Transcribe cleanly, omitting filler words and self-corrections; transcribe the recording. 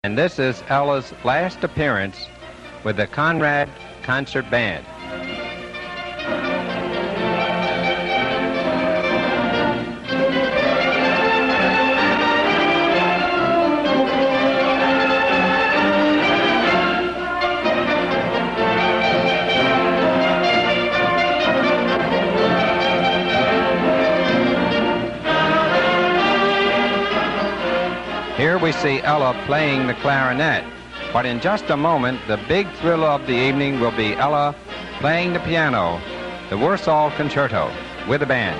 And this is Ella's last appearance with the Conrad Concert Band. Here we see Ella playing the clarinet, but in just a moment, the big thrill of the evening will be Ella playing the piano, the Warsaw Concerto, with the band.